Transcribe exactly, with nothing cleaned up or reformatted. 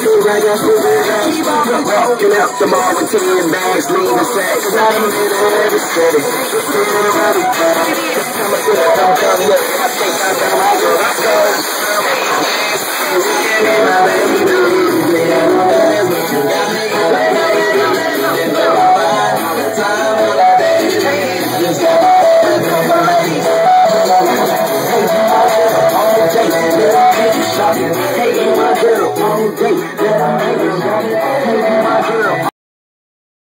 Walking out tomorrow with ten bags, leaving the sack, cause I ain't in every city. Spinning around the town. This time I feel like I'm done with it. I think I know I go, I go. Yeah, my baby, yeah, that's what you got me. It's all mine all the time, all that baby. Just got everybody. Hey, my girl, all day. Hey, my girl, all day.